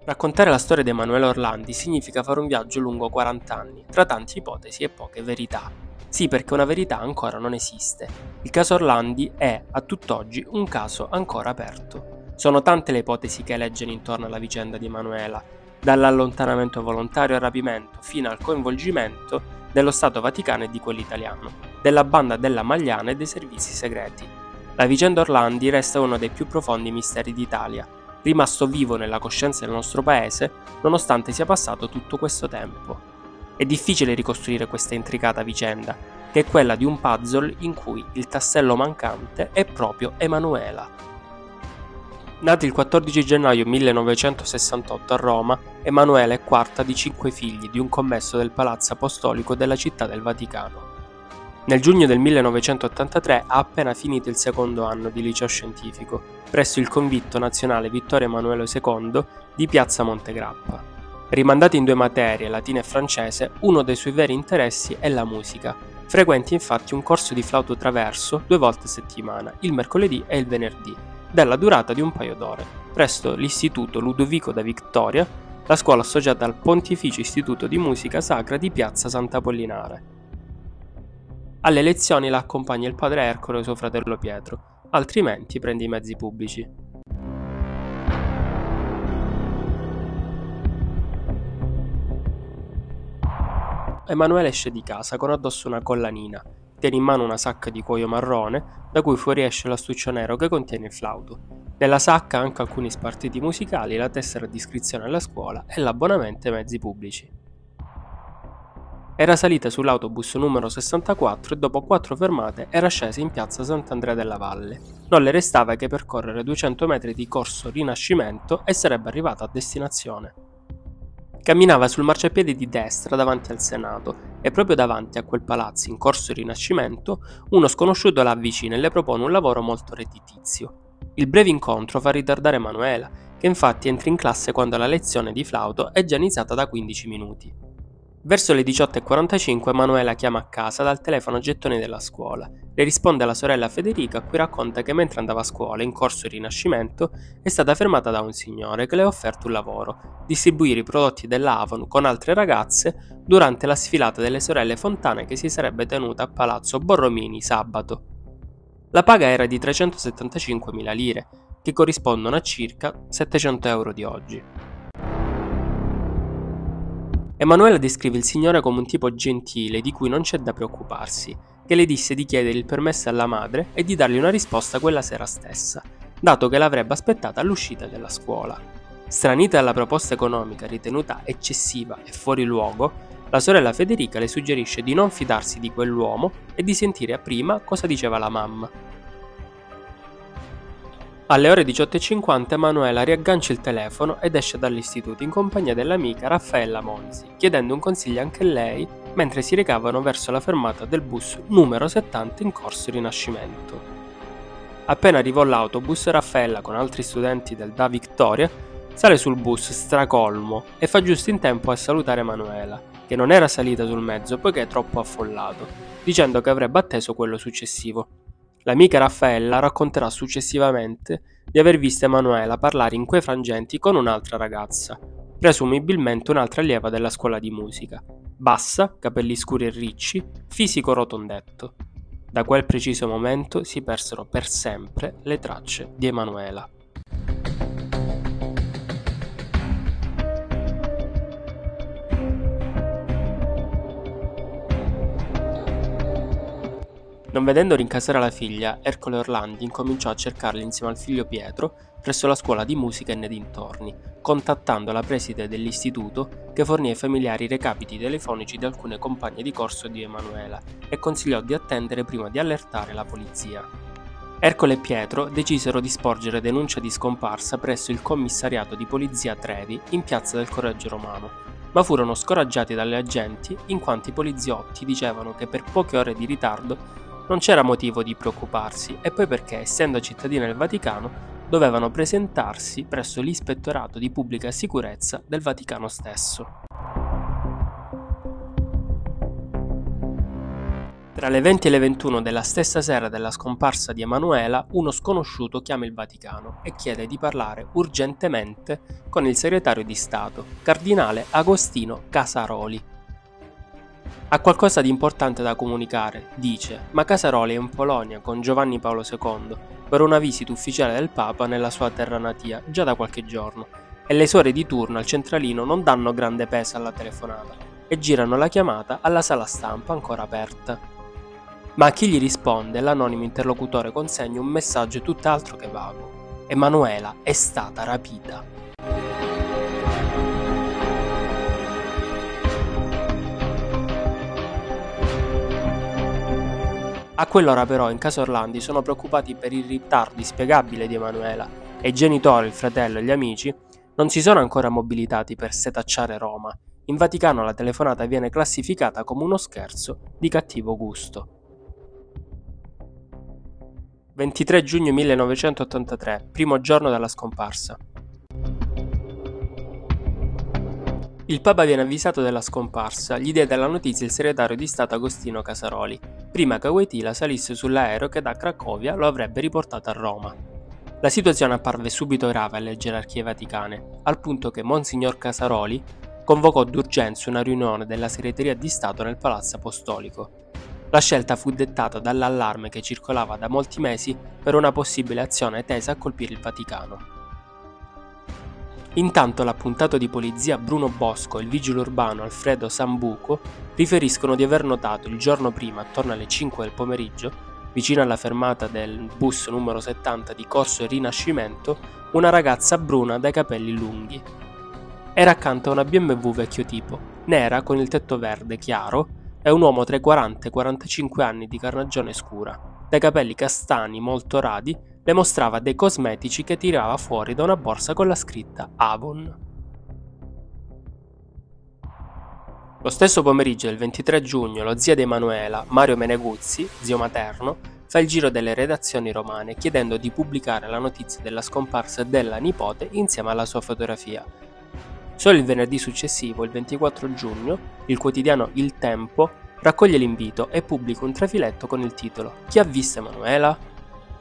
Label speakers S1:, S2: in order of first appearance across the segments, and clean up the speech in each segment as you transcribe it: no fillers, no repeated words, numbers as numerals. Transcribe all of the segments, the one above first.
S1: Raccontare la storia di Emanuele Orlandi significa fare un viaggio lungo 40 anni, tra tante ipotesi e poche verità. Sì, perché una verità ancora non esiste. Il caso Orlandi è, a tutt'oggi, un caso ancora aperto. Sono tante le ipotesi che leggono intorno alla vicenda di Emanuela, dall'allontanamento volontario al rapimento fino al coinvolgimento dello Stato Vaticano e di quello italiano, della banda della Magliana e dei servizi segreti. La vicenda Orlandi resta uno dei più profondi misteri d'Italia, rimasto vivo nella coscienza del nostro paese nonostante sia passato tutto questo tempo. È difficile ricostruire questa intricata vicenda, che è quella di un puzzle in cui il tassello mancante è proprio Emanuela. Nata il 14 gennaio 1968 a Roma, Emanuela è quarta di 5 figli di un commesso del Palazzo Apostolico della Città del Vaticano. Nel giugno del 1983 ha appena finito il secondo anno di liceo scientifico, presso il Convitto Nazionale Vittorio Emanuele II di Piazza Montegrappa. Rimandato in due materie, latina e francese, uno dei suoi veri interessi è la musica. Frequenta infatti un corso di flauto traverso 2 volte a settimana, il mercoledì e il venerdì, della durata di un paio d'ore, presso l'Istituto Ludovico da Victoria, la scuola associata al Pontificio Istituto di Musica Sacra di Piazza Sant'Apollinare. Alle lezioni la accompagna il padre Ercole e suo fratello Pietro, altrimenti prende i mezzi pubblici. Emanuele esce di casa con addosso una collanina, tiene in mano una sacca di cuoio marrone, da cui fuoriesce l'astuccio nero che contiene il flauto. Nella sacca anche alcuni spartiti musicali, la tessera di iscrizione alla scuola e l'abbonamento ai mezzi pubblici. Era salita sull'autobus numero 64 e dopo 4 fermate era scesa in piazza Sant'Andrea della Valle. Non le restava che percorrere 200 metri di corso Rinascimento e sarebbe arrivata a destinazione. Camminava sul marciapiede di destra davanti al Senato e proprio davanti a quel palazzo in corso Rinascimento uno sconosciuto la avvicina e le propone un lavoro molto redditizio. Il breve incontro fa ritardare Emanuela, che infatti entra in classe quando la lezione di flauto è già iniziata da 15 minuti. Verso le 18:45 Emanuela chiama a casa dal telefono gettoni della scuola. Le risponde la sorella Federica, a cui racconta che mentre andava a scuola in corso Rinascimento è stata fermata da un signore che le ha offerto un lavoro: distribuire i prodotti della Avon con altre ragazze durante la sfilata delle sorelle Fontane che si sarebbe tenuta a Palazzo Borromini sabato. La paga era di 375.000 lire, che corrispondono a circa 700 euro di oggi. Emanuela descrive il signore come un tipo gentile di cui non c'è da preoccuparsi, che le disse di chiedere il permesso alla madre e di dargli una risposta quella sera stessa, dato che l'avrebbe aspettata all'uscita della scuola. Stranita dalla proposta economica ritenuta eccessiva e fuori luogo, la sorella Federica le suggerisce di non fidarsi di quell'uomo e di sentire prima cosa diceva la mamma. Alle ore 18:50 Emanuela riaggancia il telefono ed esce dall'istituto in compagnia dell'amica Raffaella Monzi, chiedendo un consiglio anche lei mentre si recavano verso la fermata del bus numero 70 in corso Rinascimento. Appena arrivò l'autobus, Raffaella con altri studenti del Da Victoria sale sul bus stracolmo e fa giusto in tempo a salutare Emanuela, che non era salita sul mezzo poiché troppo affollato, dicendo che avrebbe atteso quello successivo. L'amica Raffaella racconterà successivamente di aver visto Emanuela parlare in quei frangenti con un'altra ragazza, presumibilmente un'altra allieva della scuola di musica, bassa, capelli scuri e ricci, fisico rotondetto. Da quel preciso momento si persero per sempre le tracce di Emanuela. Non vedendo rincasare la figlia, Ercole Orlandi incominciò a cercarla insieme al figlio Pietro presso la scuola di musica e nei dintorni, contattando la preside dell'istituto che fornì ai familiari i recapiti telefonici di alcune compagne di corso di Emanuela e consigliò di attendere prima di allertare la polizia. Ercole e Pietro decisero di sporgere denuncia di scomparsa presso il commissariato di polizia Trevi in piazza del Collegio Romano, ma furono scoraggiati dalle agenti in quanto i poliziotti dicevano che per poche ore di ritardo non c'era motivo di preoccuparsi e poi perché, essendo cittadini del Vaticano, dovevano presentarsi presso l'Ispettorato di Pubblica Sicurezza del Vaticano stesso. Tra le 20 e le 21 della stessa sera della scomparsa di Emanuela, uno sconosciuto chiama il Vaticano e chiede di parlare urgentemente con il segretario di Stato, cardinale Agostino Casaroli. Ha qualcosa di importante da comunicare, dice, ma Casaroli è in Polonia con Giovanni Paolo II per una visita ufficiale del Papa nella sua terra natia già da qualche giorno e le suore di turno al centralino non danno grande peso alla telefonata e girano la chiamata alla sala stampa ancora aperta. Ma a chi gli risponde l'anonimo interlocutore consegna un messaggio tutt'altro che vago. Emanuela è stata rapita. A quell'ora però in casa Orlandi sono preoccupati per il ritardo inspiegabile di Emanuela e i genitori, il fratello e gli amici non si sono ancora mobilitati per setacciare Roma. In Vaticano la telefonata viene classificata come uno scherzo di cattivo gusto. 23 giugno 1983, primo giorno della scomparsa. Il Papa viene avvisato della scomparsa, gli diede la notizia il segretario di Stato Agostino Casaroli, prima che Wojtyla salisse sull'aereo che da Cracovia lo avrebbe riportato a Roma. La situazione apparve subito grave alle gerarchie vaticane, al punto che Monsignor Casaroli convocò d'urgenza una riunione della segreteria di Stato nel Palazzo Apostolico. La scelta fu dettata dall'allarme che circolava da molti mesi per una possibile azione tesa a colpire il Vaticano. Intanto l'appuntato di polizia Bruno Bosco e il vigile urbano Alfredo Sambuco riferiscono di aver notato il giorno prima, attorno alle 5 del pomeriggio, vicino alla fermata del bus numero 70 di Corso Rinascimento, una ragazza bruna dai capelli lunghi. Era accanto a una BMW vecchio tipo, nera con il tetto verde chiaro e un uomo tra i 40 e i 45 anni di carnagione scura, dai capelli castani molto radi. Le mostrava dei cosmetici che tirava fuori da una borsa con la scritta Avon. Lo stesso pomeriggio del 23 giugno lo zio di Emanuela, Mario Meneguzzi, zio materno, fa il giro delle redazioni romane chiedendo di pubblicare la notizia della scomparsa della nipote insieme alla sua fotografia. Solo il venerdì successivo, il 24 giugno, il quotidiano Il Tempo raccoglie l'invito e pubblica un trafiletto con il titolo «Chi ha visto Emanuela?».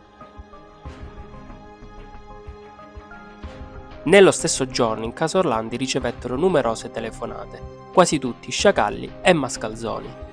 S1: Nello stesso giorno in casa Orlandi ricevettero numerose telefonate, quasi tutti sciacalli e mascalzoni.